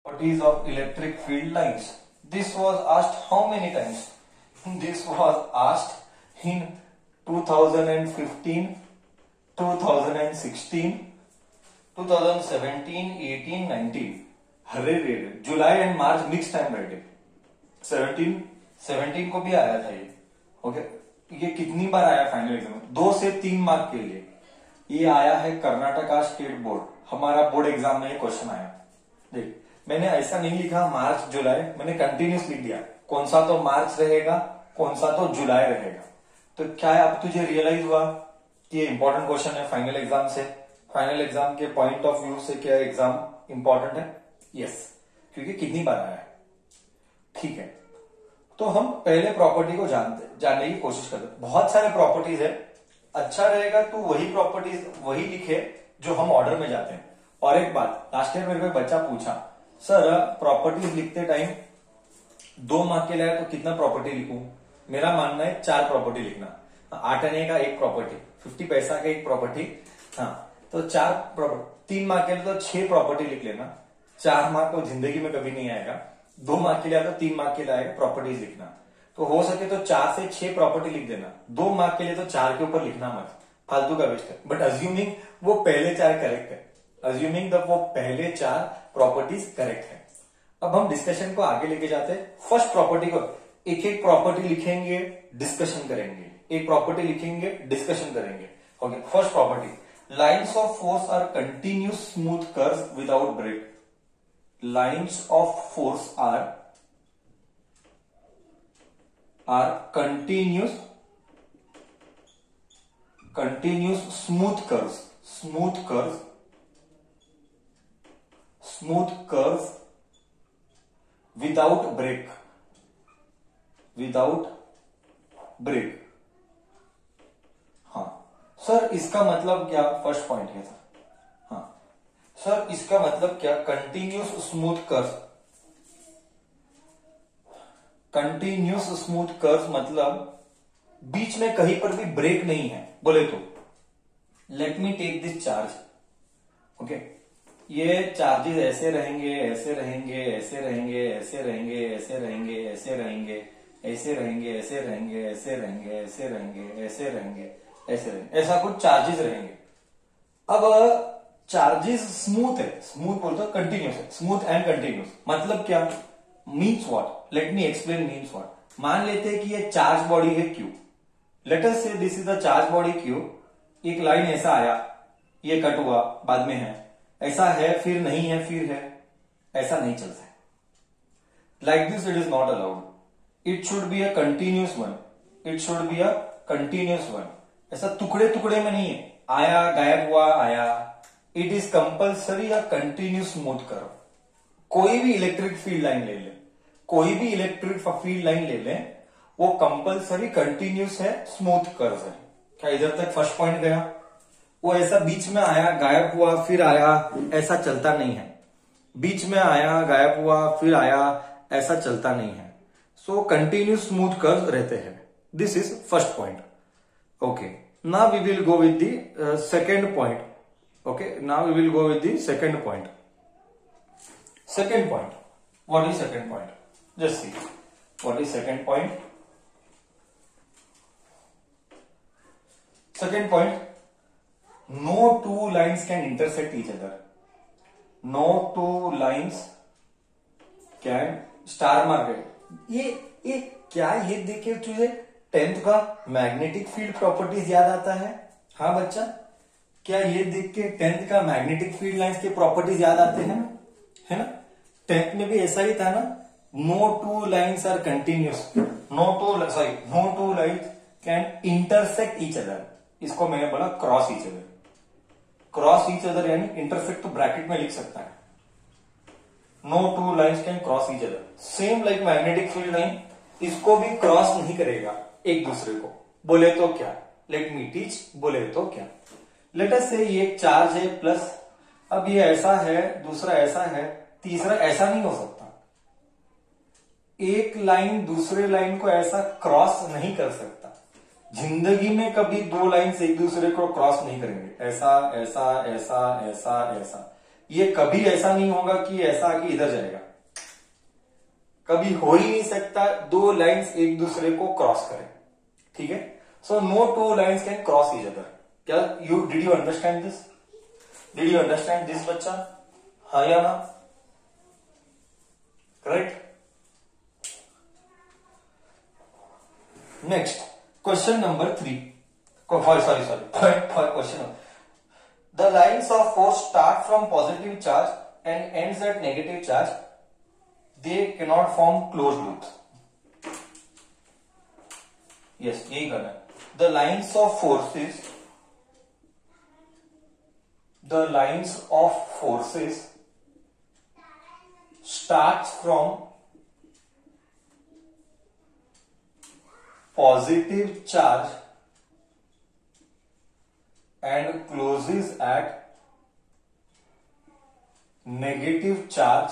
Properties of electric field lines. This was asked how many times? This was asked in 2015, 2016, 2017, 18, 19. हरे जुलाई and March mix time बैठे 17 को भी आया था ये. ओके, ये कितनी बार आया फाइनल एग्जाम में? 2 से 3 मार्क के लिए ये आया है. कर्नाटका स्टेट बोर्ड, हमारा बोर्ड एग्जाम में ये क्वेश्चन आया. देख, मैंने ऐसा नहीं लिखा मार्च जुलाई, मैंने कंटिन्यूस लिख दिया. कौन सा तो मार्च रहेगा, कौन सा तो जुलाई रहेगा. तो क्या है, अब तुझे रियलाइज हुआ कि ये इंपॉर्टेंट क्वेश्चन है फाइनल एग्जाम से. फाइनल एग्जाम के पॉइंट ऑफ व्यू से क्या एग्जाम इंपॉर्टेंट है? यस, क्योंकि कितनी बार आया है. ठीक है, तो हम पहले प्रॉपर्टी को जानने की कोशिश करते. बहुत सारे प्रॉपर्टीज है, अच्छा रहेगा तो वही प्रॉपर्टीज वही लिखे जो हम ऑर्डर में जाते हैं. और एक बात, लास्ट ईयर मेरे को एक बच्चा पूछा, सर प्रॉपर्टीज लिखते टाइम 2 मार्क के लिए तो कितना प्रॉपर्टी लिखूं? मेरा मानना है 4 प्रॉपर्टी लिखना. 8 आने का एक प्रॉपर्टी, 50 पैसा का एक प्रॉपर्टी. हाँ, तो 4 प्रॉपर्टी. 3 मार्क के लिए तो 6 प्रॉपर्टी लिख लेना. 4 मार्क तो जिंदगी में कभी नहीं आएगा. 2 मार्क के लिए तो 3 मार्क के लिए आएगा प्रॉपर्टीज लिखना. तो हो सके तो 4 से 6 प्रॉपर्टी लिख देना. 2 मार्क के लिए तो 4 के ऊपर लिखना मत, फालतू का वेस्ट है. बट अज्यूमिंग वो पहले 4 करेक्ट है, अज्यूमिंग द वो पहले 4 प्रॉपर्टीज करेक्ट है. अब हम डिस्कशन को आगे लेके जाते हैं. फर्स्ट प्रॉपर्टी को एक एक प्रॉपर्टी लिखेंगे, डिस्कशन करेंगे. एक प्रॉपर्टी लिखेंगे, डिस्कशन करेंगे. Okay, first property, lines of force are continuous smooth curves without break. Lines of force are continuous smooth curves without break. हाँ सर, इसका मतलब क्या? फर्स्ट पॉइंट है. हाँ सर, इसका मतलब क्या? कंटिन्यूस स्मूथ कर्व्स मतलब बीच में कहीं पर भी ब्रेक नहीं है. बोले तो let me take this charge. Okay, ये चार्जेस ऐसे रहेंगे, ऐसे रहेंगे, ऐसे रहेंगे, ऐसे रहेंगे, ऐसे रहेंगे, ऐसे रहेंगे, ऐसे रहेंगे, ऐसे रहेंगे, ऐसे रहेंगे, ऐसे रहेंगे, ऐसे रहेंगे, ऐसे रहेंगे, ऐसा कुछ चार्जेस रहेंगे. अब चार्जेस स्मूथ है, स्मूथ बोलते हो कंटिन्यूस है. स्मूथ एंड कंटिन्यूस मतलब क्या? Means what? Let me explain means what. मान लेते हैं कि ये चार्ज बॉडी है Q. Let us say this is the charge body Q. एक लाइन ऐसा आया, ये कट हुआ, बाद में है, ऐसा है, फिर नहीं है, फिर है. ऐसा नहीं चलता है. Like this it is not allowed. It should be a continuous one. It should be a continuous one. ऐसा टुकड़े टुकड़े में नहीं है, आया गायब हुआ, आया. It is compulsory a continuous smooth curve. कोई भी इलेक्ट्रिक फील्ड लाइन ले ले, कोई भी इलेक्ट्रिक फील्ड लाइन ले ले, वो कंपल्सरी कंटिन्यूस है, स्मूथ कर्व है. क्या इधर तक फर्स्ट पॉइंट गया? वो ऐसा बीच में आया, गायब हुआ, फिर आया, ऐसा चलता नहीं है. बीच में आया, गायब हुआ, फिर आया, ऐसा चलता नहीं है. सो कंटिन्यूस स्मूथ कर्व रहते हैं. This is first point. Okay, now we will go with the second point. Okay, now we will go with the second point. Second point. What is second point? Just see. What is second point? Second point. No two lines can intersect each other. No two lines can star mark है. ये क्या? ये देखे तुझे 10th का magnetic field properties याद आता है? हाँ बच्चा, क्या ये देख के 10th का मैग्नेटिक फील्ड लाइंस के प्रॉपर्टीज याद आते हैं? है ना? 10th में भी ऐसा ही था ना. No two lines are continuous. No two lines can intersect each other. इसको मैंने बोला cross each other. Cross each other यानी इंटरसेक्ट तो ब्रैकेट में लिख सकता है. No two lines can cross each other. Same like magnetic field line, इसको भी क्रॉस नहीं करेगा एक दूसरे को. बोले तो क्या? Let me teach. बोले तो क्या? लेट अस से ये एक चार्ज है प्लस. अब ये ऐसा है, दूसरा ऐसा है, तीसरा ऐसा नहीं हो सकता. एक लाइन दूसरे लाइन को ऐसा क्रॉस नहीं कर सकता. जिंदगी में कभी 2 लाइन से एक दूसरे को क्रॉस नहीं करेंगे. ऐसा ऐसा ऐसा ऐसा ऐसा. ये कभी ऐसा नहीं होगा कि ऐसा आके इधर जाएगा, कभी हो ही नहीं सकता दो लाइंस एक दूसरे को क्रॉस करें, ठीक है। So no two lines can cross each other. क्या did you understand this? Did you understand this बच्चा? हाँ या ना? Correct. Next question number 3, sorry question. The lines of force start from positive charge and ends at negative charge. They cannot form closed loops. Yes, यही करना है। The lines of forces starts from positive charge and closes at negative charge.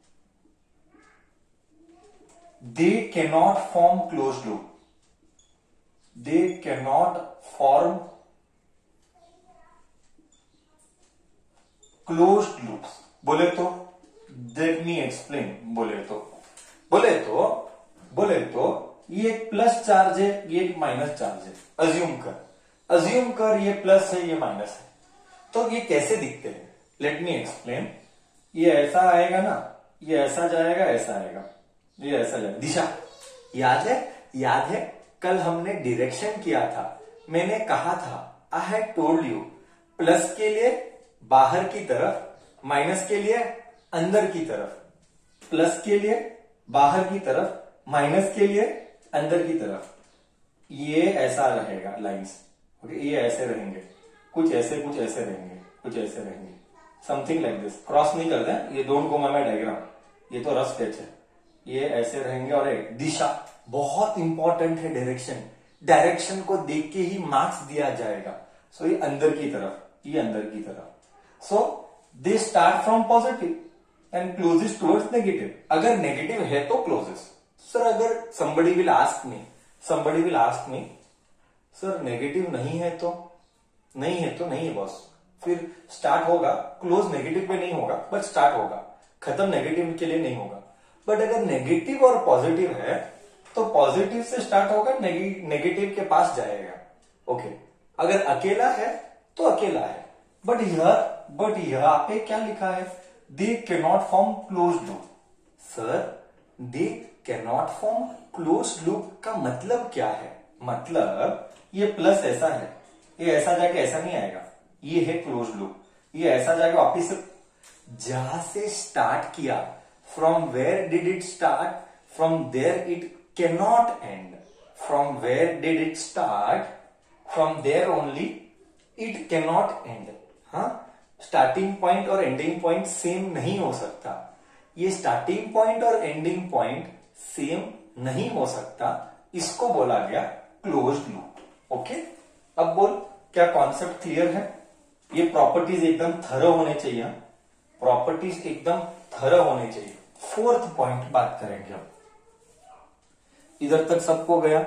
They cannot form closed loop. They cannot form closed loops. बोले तो let me explain। बोले तो ये एक plus charge है, ये एक माइनस चार्ज है। अज्यूम कर ये प्लस है, ये माइनस है, तो ये कैसे दिखते हैं? Let me explain. ये ऐसा आएगा ना, ये ऐसा जाएगा, ऐसा आएगा, ये ऐसा जाएगा। दिशा याद है कल हमने डायरेक्शन किया था, मैंने कहा था I had told you, plus के लिए बाहर की तरफ, माइनस के लिए अंदर की तरफ। प्लस के लिए बाहर की तरफ, माइनस के लिए अंदर की तरफ। ये ऐसा रहेगा लाइंस, ओके। ये ऐसे रहेंगे, कुछ ऐसे रहेंगे, कुछ ऐसे रहेंगे, समथिंग लाइक दिस। क्रॉस नहीं करते हैं, ये डोंट गो माय डायग्राम, ये तो रफ स्केच है। ये ऐसे रहेंगे। और एक दिशा बहुत इंपॉर्टेंट है, डायरेक्शन को देख के ही मार्क्स दिया जाएगा। सो ये अंदर की तरफ, ये अंदर की तरफ। So they start from positive and closes towards negative. अगर नेगेटिव है तो क्लोजेस। सर अगर somebody will ask me sir negative नहीं है तो नहीं है बॉस, फिर स्टार्ट होगा क्लोज नेगेटिव पे नहीं होगा, बट स्टार्ट होगा, खत्म नेगेटिव के लिए नहीं होगा। बट अगर नेगेटिव और पॉजिटिव है तो पॉजिटिव से स्टार्ट होगा, नेगेटिव के पास जाएगा, ओके। अगर अकेला है तो अकेला है। बट यहां पे क्या लिखा है? They cannot form close loop. Sir they cannot form close loop का मतलब क्या है? मतलब ये प्लस ऐसा है, ये ऐसा जाके ऐसा नहीं आएगा, ये है क्लोज लूप। ये ऐसा जाके वापिस जहां से स्टार्ट किया, from where did it start, from there it cannot end. From where did it start, from there only it cannot end. हाँ, स्टार्टिंग पॉइंट और एंडिंग पॉइंट सेम नहीं हो सकता। ये स्टार्टिंग पॉइंट और एंडिंग पॉइंट सेम नहीं हो सकता, इसको बोला गया क्लोज्ड लूप, ओके। अब बोल, क्या कॉन्सेप्ट क्लियर है? ये प्रॉपर्टीज एकदम थरो होने चाहिए, प्रॉपर्टीज एकदम थरो होने चाहिए। फोर्थ पॉइंट बात करेंगे अब। इधर तक सबको गया?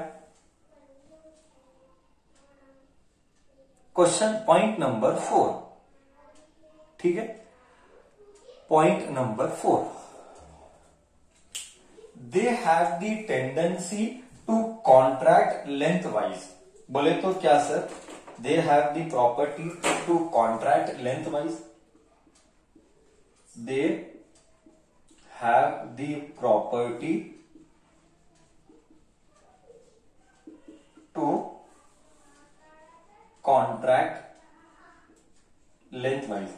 क्वेश्चन पॉइंट नंबर 4, ठीक है। Point number 4, they have the tendency to contract lengthwise। बोले तो क्या sir? they have the property to contract lengthwise। they have the property to contract lengthwise।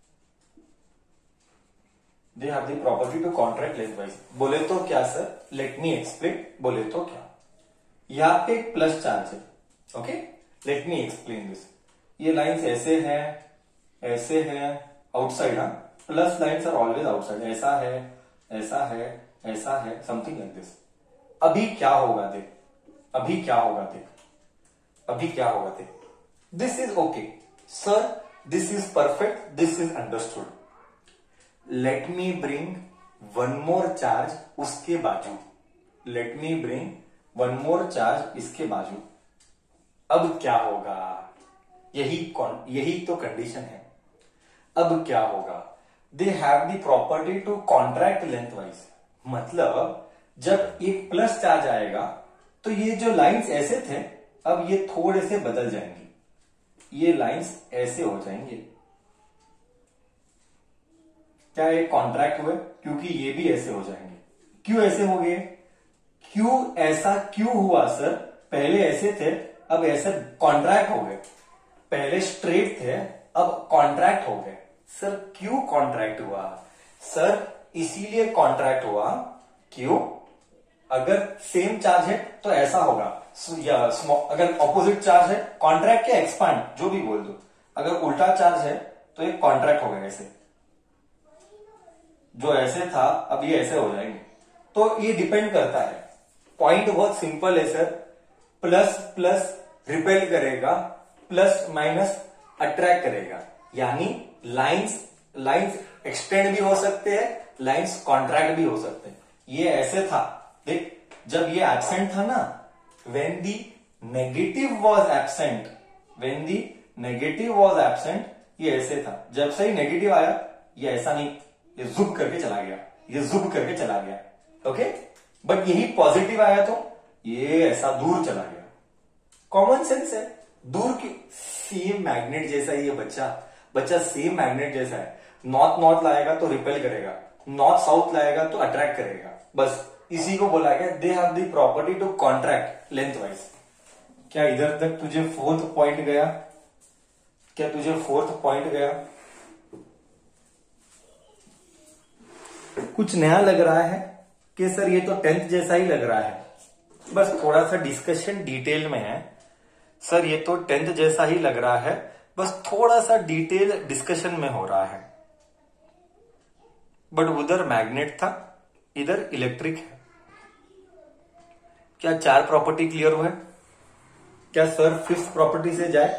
they have the property to contract lengthwise। बोले तो क्या sir? Late me explain. बोले तो क्या? यहां पे एक प्लस चार्ज है, okay. Let me explain this. ये लाइंस ऐसे हैं आउटसाइड। हाँ, plus lines are always outside. ऐसा है, समथिंग लाइक दिस। अभी क्या होगा देख, this is okay sir, this is perfect, this is understood. Let me bring one more charge उसके बाजू, let me bring one more charge इसके बाजू। अब क्या होगा? यही तो कंडीशन है। अब क्या होगा? They have the property to contract lengthwise. मतलब जब एक प्लस चार्ज आएगा तो ये जो लाइंस ऐसे थे अब ये थोड़े से बदल जाएंगे, ये लाइंस ऐसे हो जाएंगे। क्या ये कॉन्ट्रैक्ट हुए? क्योंकि ये भी ऐसे हो जाएंगे। क्यों ऐसे हो गए? क्यों ऐसा क्यों हुआ सर? पहले ऐसे थे अब ऐसे कॉन्ट्रैक्ट हो गए, पहले स्ट्रेट थे अब कॉन्ट्रैक्ट हो गए। सर क्यों कॉन्ट्रैक्ट हुआ? सर इसीलिए कॉन्ट्रैक्ट हुआ, क्यों? अगर सेम चार्ज है तो ऐसा होगा, या अगर ऑपोजिट चार्ज है कॉन्ट्रैक्ट या एक्सपांड जो भी बोल दो, अगर उल्टा चार्ज है तो ये कॉन्ट्रैक्ट हो गया, ऐसे जो ऐसे था अब ये ऐसे हो जाएंगे। तो ये डिपेंड करता है, पॉइंट बहुत सिंपल है सर। प्लस प्लस रिपेल करेगा, प्लस माइनस अट्रैक्ट करेगा, यानी लाइंस एक्सटेंड भी हो सकते हैं, लाइंस कॉन्ट्रैक्ट भी हो सकते हैं। ये ऐसे था, देख जब ये एब्सेंट था ना, when the negative was absent, when the negative was absent, ये ऐसे था। जब से ही नेगेटिव आया ये ऐसा नहीं, ये जुब करके चला गया, ये जुब करके चला गया। ओके, बट यही पॉजिटिव आया तो ये ऐसा दूर चला गया। कॉमन सेंस है, दूर की सेम मैग्नेट जैसा ही है बच्चा सेम मैग्नेट जैसा है। नॉर्थ लाएगा तो रिपेल करेगा, नॉर्थ साउथ लाएगा तो अट्रैक्ट करेगा, बस इसी को बोला गया they have the property to contract lengthwise. क्या इधर तक तुझे फोर्थ पॉइंट गया? क्या तुझे फोर्थ पॉइंट गया? कुछ नया लग रहा है कि सर ये तो 10th जैसा ही लग रहा है? बस थोड़ा सा डिस्कशन डिटेल में है सर, ये तो 10th जैसा ही लग रहा है, बस थोड़ा सा डिटेल डिस्कशन में हो रहा है। बट उधर मैग्नेट था, इधर इलेक्ट्रिक है। क्या 4 प्रॉपर्टी क्लियर हुए? क्या सर 5th प्रॉपर्टी से जाए?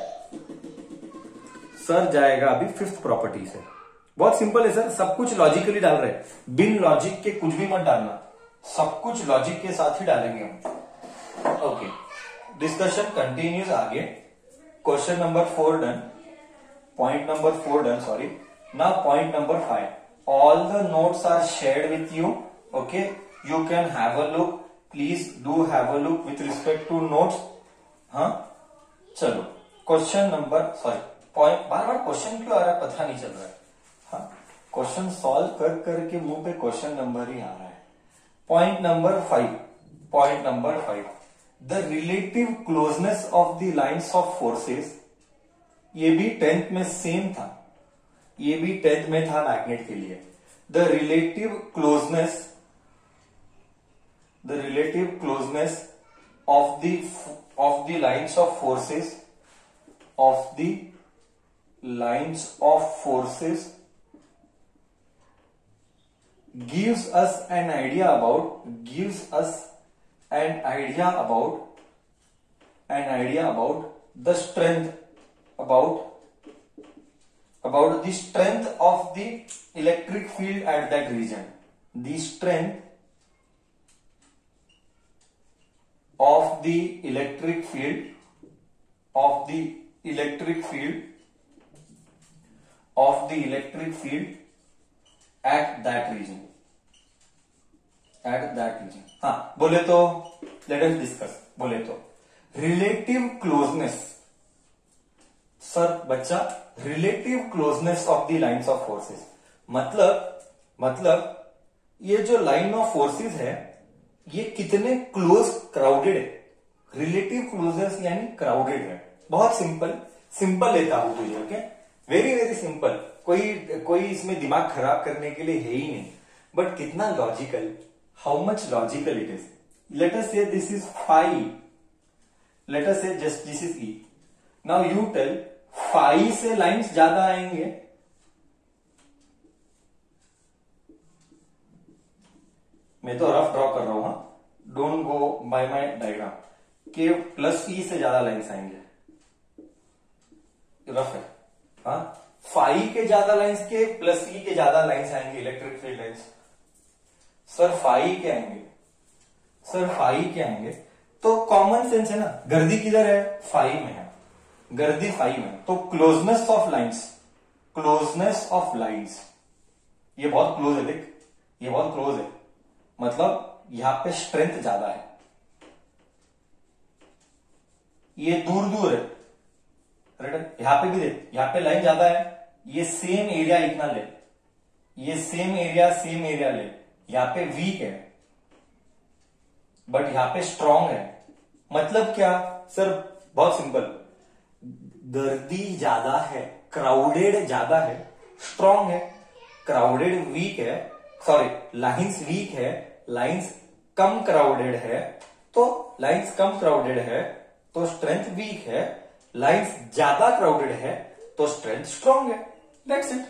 सर जाएगा अभी 5th प्रॉपर्टी से। बहुत सिंपल है सर, सब कुछ लॉजिकली डाल रहे हैं, बिन लॉजिक के कुछ भी मत डालना, सब कुछ लॉजिक के साथ ही डालेंगे हम। ओके, डिस्कशन कंटिन्यूज आगे। Question number 4 done, point number 4 done, sorry. Now point number 5, all the notes are shared with you. Okay, you can have a look, please do have a look with respect to notes. हाँ चलो, question number, sorry point, बार बार question क्यों आ रहा है पता नहीं चल रहा है। हाँ, क्वेश्चन सॉल्व कर करके मुंह पे क्वेश्चन नंबर ही आ रहा है। Point number 5, point number 5, the relative closeness of the lines of forces. ये भी 10th में सेम था, ये भी 10th में था मैग्नेट के लिए। The relative closeness of the lines of forces gives us an idea about the strength, about the strength of the electric field at that region, the strength of the electric field at that region, हाँ बोले तो let us discuss. बोले तो relative closeness, sir बच्चा relative closeness of the lines of forces, मतलब ये जो line of forces है ये कितने क्लोज क्राउडेड है। रिलेटिव क्लोजनेस यानी क्राउडेड है। बहुत सिंपल लेता हूं तुझे। ओके, वेरी वेरी सिंपल, कोई इसमें दिमाग खराब करने के लिए है ही नहीं, बट कितना logical, how much logical it is. Let us say this is phi, let us say just this is E. Now you tell, phi से लाइंस ज्यादा आएंगे, मैं तो रफ ड्रॉ कर रहा हूं, don't go by my diagram, के plus E से ज्यादा लाइंस आएंगे, रफ है। हाँ, फाई के ज्यादा लाइंस के प्लस ई के ज्यादा लाइंस आएंगे electric field lines. Sir phi के आएंगे, सर फाई के आएंगे, तो कॉमन सेंस है ना, गर्दी किधर है? फाई में है, गर्दी फाई में, तो क्लोजनेस ऑफ लाइंस ये बहुत क्लोज है, देख ये बहुत क्लोज है, मतलब यहां पे स्ट्रेंथ ज्यादा है, ये दूर दूर है, राइट। यहां पे भी देख, यहां पे लाइन ज्यादा है, ये सेम एरिया इतना ले, ये सेम एरिया ले, यहां पे वीक है बट यहां पे स्ट्रांग है। मतलब क्या सर, बहुत सिंपल, गर्दी ज्यादा है, क्राउडेड ज्यादा है, स्ट्रांग है, क्राउडेड वीक है, सॉरी लाइंस वीक है, लाइंस कम क्राउडेड है, तो लाइंस कम क्राउडेड है तो स्ट्रेंथ वीक है, लाइंस ज्यादा क्राउडेड है तो स्ट्रेंथ स्ट्रांग है। That's it,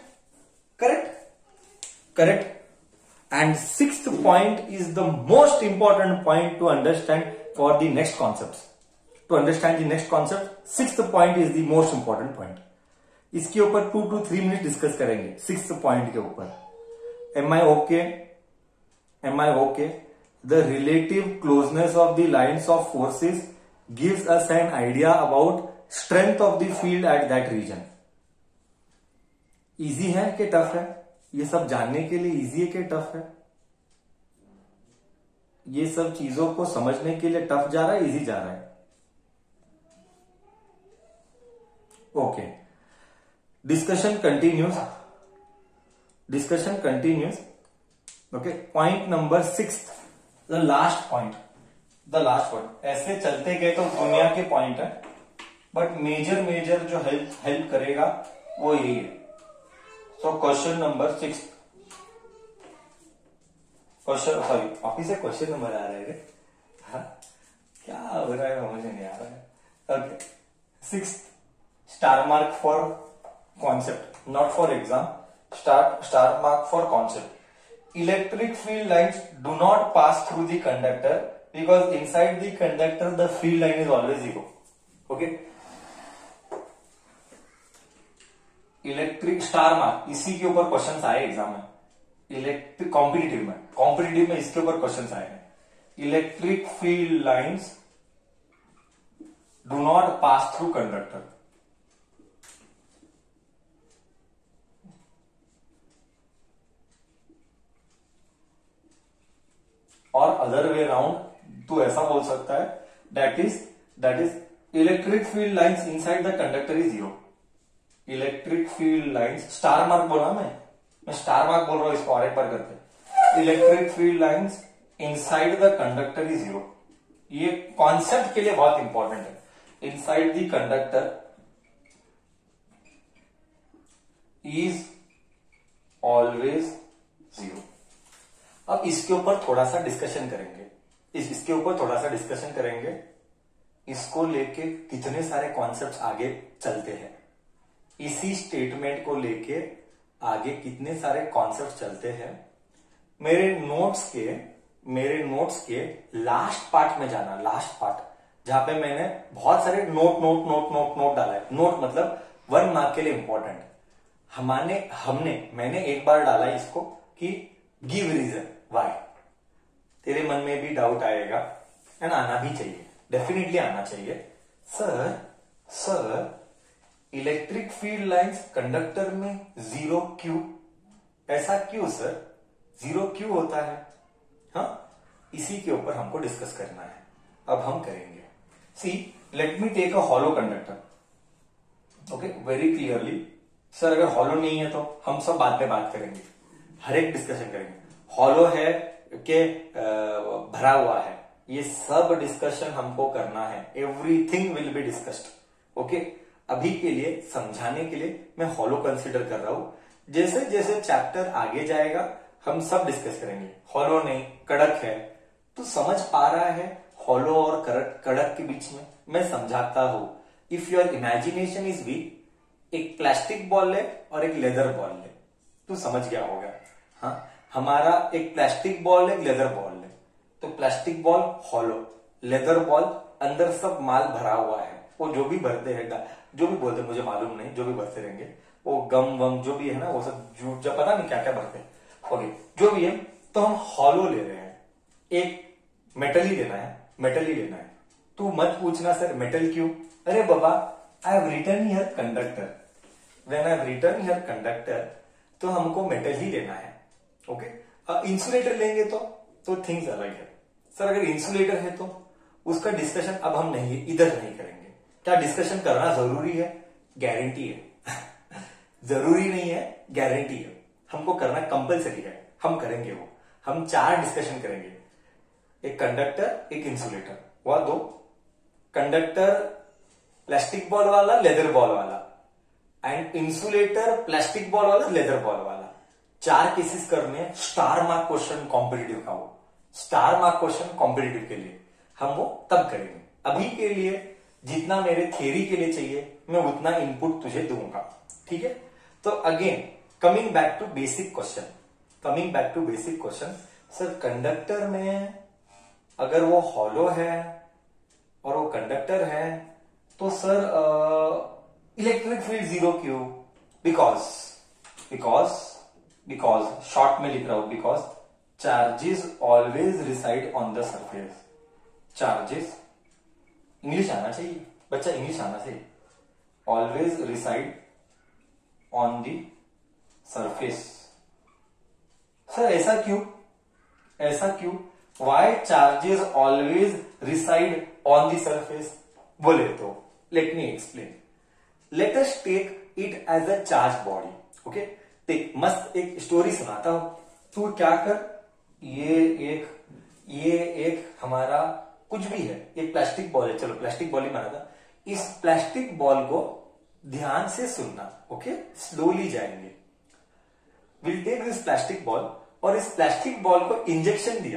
correct. And sixth point is the most important point to understand for the next concepts. To understand the next concept, sixth point is the most important point. इसके ऊपर 2 to 3 minute discuss करेंगे, sixth point के ऊपर। Am I okay? The relative closeness of the lines of forces gives us an idea about strength of the field at that region. Easy है कि tough है? ये सब जानने के लिए इजी है कि टफ है? ये सब चीजों को समझने के लिए टफ जा रहा है, इजी जा रहा है? Okay, discussion continues. Okay, point number 6, the last point. ऐसे चलते गए तो दुनिया के पॉइंट है, बट मेजर जो हेल्प करेगा वो यही है। So क्वेश्चन नंबर 6, ऑफिस से क्वेश्चन नंबर आ रहा है, हाँ? क्या हो रहा है मुझे नहीं आ रहा है। Okay, 6, star mark for concept, not for exam, star mark for concept. Electric field lines do not pass through the conductor because inside the conductor the field line is always zero. Okay, electric star mark, इसी के ऊपर questions आए exam में, electric competitive में इसके ऊपर questions आए हैं। Electric field lines do not pass through conductor. और अदर वे राउंड तो ऐसा बोल सकता है, that is electric field lines inside the conductor is zero. Electric field lines, star mark बोला मैं स्टार मार्क बोल रहा हूं, इसको और एक बार करते। Electric field lines inside the conductor is zero. ये कॉन्सेप्ट के लिए बहुत इंपॉर्टेंट है। Inside the conductor is always zero. अब इसके ऊपर थोड़ा सा डिस्कशन करेंगे, इसको लेके कितने सारे कॉन्सेप्ट्स आगे चलते हैं, इसी स्टेटमेंट को लेके आगे कितने सारे कॉन्सेप्ट चलते हैं। मेरे नोट्स के लास्ट पार्ट में जाना, लास्ट पार्ट जहां पे मैंने बहुत सारे नोट डाला है। नोट मतलब 1 मार्क के लिए इंपॉर्टेंट। मैंने एक बार डाला इसको कि गिव रीजन वाई। तेरे मन में भी डाउट आएगा, एंड आना भी चाहिए, डेफिनेटली आना चाहिए। Sir electric field lines conductor में जीरो क्यों? ऐसा क्यों सर, जीरो क्यों होता है? हाँ, इसी के ऊपर हमको डिस्कस करना है। अब हम करेंगे। See, let me take a hollow conductor. Okay, very clearly. Sir अगर हॉलो नहीं है तो हम सब बाद में बात करेंगे, हर एक डिस्कशन करेंगे। हॉलो है कि भरा हुआ है, ये सब डिस्कशन हमको करना है। Everything will be discussed. Okay, अभी के लिए समझाने के लिए मैं हॉलो कंसीडर कर रहा हूं। जैसे जैसे चैप्टर आगे जाएगा हम सब डिस्कस करेंगे। हॉलो नहीं, कड़क है, तो समझ पा रहा है हॉलो और कड़क के बीच में? मैं समझाता हूं। If your imagination is weak, एक प्लास्टिक बॉल ले और एक लेदर बॉल ले, तू समझ गया होगा। हाँ, हमारा एक प्लास्टिक बॉल है, एक लेदर बॉल है, तो plastic ball hollow, leather ball अंदर सब माल भरा हुआ है। वो जो भी भरते हैं, जो भी बोलते हैं मुझे मालूम नहीं, जो भी भरते रहेंगे वो गम वम जो भी है ना, वो सब जब पता नहीं क्या क्या भरते हैं। ओके, जो भी है, तो हम हॉलो ले रहे हैं। एक मेटल ही लेना है। तू मत पूछना सर मेटल क्यों। अरे बाबा, I have written here conductor. When I have written here conductor, तो हमको मेटल ही लेना है। ओके, इंसुलेटर लेंगे तो थिंग्स अलग है सर। अगर इंसुलेटर है तो उसका डिस्कशन अब हम नहीं इधर नहीं करेंगे। क्या डिस्कशन करना जरूरी है? गारंटी है जरूरी नहीं है, गारंटी है। हमको करना कंपलसरी है, हम करेंगे वो। हम 4 डिस्कशन करेंगे, एक कंडक्टर, एक इंसुलेटर, हुआ 2। कंडक्टर प्लास्टिक बॉल वाला, लेदर बॉल वाला, एंड इंसुलेटर प्लास्टिक बॉल वाला, लेदर बॉल वाला। 4 केसेस करने, स्टार मार्क क्वेश्चन कॉम्पिटिटिव का, वो स्टार मार्क क्वेश्चन कॉम्पिटिटिव के लिए हम वो तब करेंगे। अभी के लिए जितना मेरे थियरी के लिए चाहिए मैं उतना इनपुट तुझे दूंगा, ठीक है। तो again coming back to basic question, sir conductor में अगर वो हॉलो है और वो कंडक्टर है तो सर इलेक्ट्रिक फील्ड 0 क्यों? बिकॉज शॉर्ट में लिख रहा हूं, because charges always reside on the surface. Charges, English आना चाहिए बच्चा, इंग्लिश आना चाहिए। Always reside on the surface. Sir ऐसा क्यों? Why charges always reside on the surface? बोले तो let me explain. Let us take it as a charge body. Okay, देख मस्त एक स्टोरी सुनाता हूं। तू क्या कर, ये एक हमारा कुछ भी है, एक प्लास्टिक बॉल है, चलो प्लास्टिक बॉल ही माना था। इस प्लास्टिक बॉल को ध्यान से सुनना, ओके, स्लोली जाएंगे। Will take this plastic ball और इस प्लास्टिक बॉल को इंजेक्शन दिया,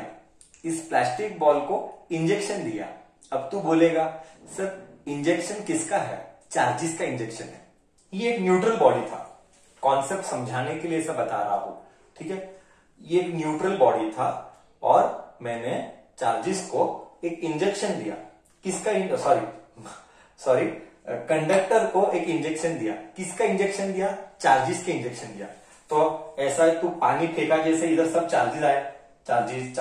अब तू बोलेगा सर इंजेक्शन किसका है? चार्जेस का इंजेक्शन है। ये एक न्यूट्रल बॉडी था, कॉन्सेप्ट समझाने के लिए सब बता रहा हूं, ठीक है। ये एक न्यूट्रल बॉडी था और मैंने चार्जेस को एक इंजेक्शन दिया। किसका? सॉरी, कंडक्टर को एक इंजेक्शन दिया। किसका इंजेक्शन दिया? चार्जेस के इंजेक्शन दिया। तो ऐसा तू पानी फेंका जैसे इधर सब चार्जेस आए, चार्जेस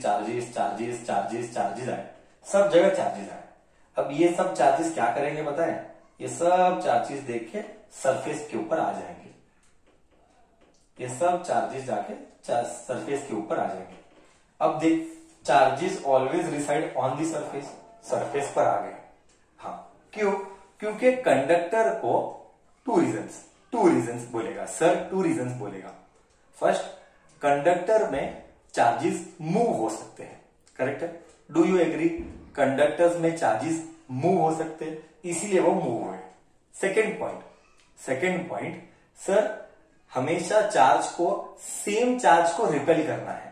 आए, सब जगह चार्जेस आए। अब ये सब चार्जेस क्या करेंगे बताएं? ये सब चार्जेस देख के सरफेस के ऊपर आ जाएंगे। ये सब चार्जेस जाके सरफेस के ऊपर आ जाएंगे। अब देख, charges always reside on the surface पर आ गए। हाँ, क्यों? क्योंकि कंडक्टर को टू रीजंस बोलेगा सर, 2 रीजंस बोलेगा। फर्स्ट, कंडक्टर में चार्जेस मूव हो सकते हैं, करेक्ट है? Do you agree? कंडक्टर्स में चार्जेस मूव हो सकते हैं, इसीलिए वो मूव हुए। सेकेंड पॉइंट, सर हमेशा सेम चार्ज को रिपेल करना है,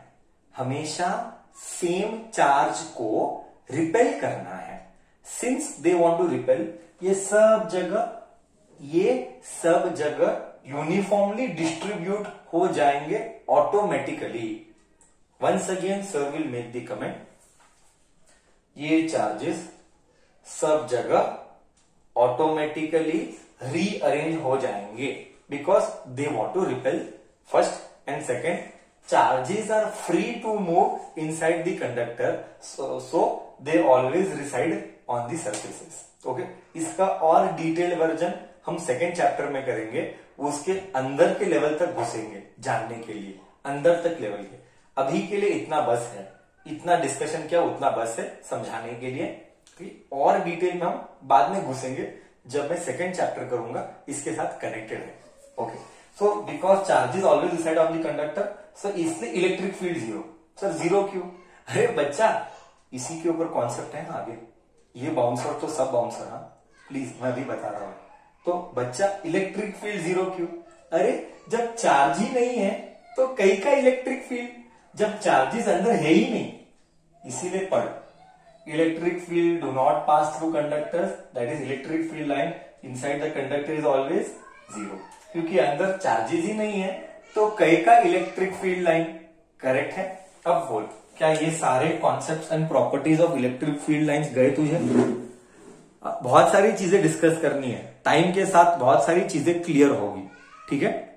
since they want to repel, ये सब जगह यूनिफॉर्मली डिस्ट्रीब्यूट हो जाएंगे automatically. Once again sir will make the comment, ये चार्जेस सब जगह ऑटोमेटिकली रीअरेंज हो जाएंगे because they want to repel. First and second, charges are free to move inside the conductor, so they always reside on the surfaces. Okay, इसका और detailed version हम second chapter में करेंगे, उसके अंदर के लेवल तक घुसेंगे जानने के लिए, अंदर तक लेवल के। अभी के लिए इतना बस है, इतना डिस्कशन किया उतना बस है समझाने के लिए। और डिटेल में हम बाद में घुसेंगे जब मैं सेकेंड चैप्टर करूंगा, इसके साथ कनेक्टेड है। Okay, so because charges always reside on the conductor, so इसलिए इलेक्ट्रिक फील्ड 0। सर 0 क्यों? अरे बच्चा, इसी के ऊपर कॉन्सेप्ट है आगे। ये बाउंसर तो सब बाउंसर, हाँ प्लीज, मैं अभी बता रहा हूं। तो बच्चा, इलेक्ट्रिक फील्ड 0 क्यों? अरे जब चार्ज ही नहीं है तो कहीं का इलेक्ट्रिक फील्ड, जब चार्जेस अंदर है ही नहीं, इसीलिए पढ़, electric field do not pass through conductors, that is electric field line inside the conductor is always 0। क्योंकि अंदर चार्जेस ही नहीं है तो कहीं का इलेक्ट्रिक फील्ड लाइन, करेक्ट है? अब बोल, क्या ये सारे concepts and properties of electric field lines गए तुझे? बहुत सारी चीजें डिस्कस करनी है, टाइम के साथ बहुत सारी चीजें क्लियर होगी, ठीक है।